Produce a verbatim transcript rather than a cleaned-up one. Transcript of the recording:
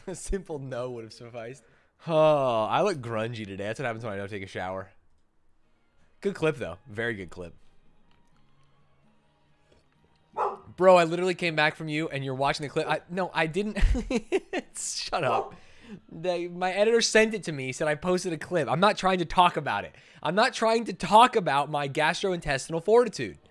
A simple no would have sufficed. Oh, I look grungy today. That's what happens when I don't take a shower. Good clip, though. Very good clip. Bro, I literally came back from you, and you're watching the clip. I, no, I didn't. Shut up. The, my editor sent it to me, said I posted a clip. I'm not trying to talk about it. I'm not trying to talk about my gastrointestinal fortitude.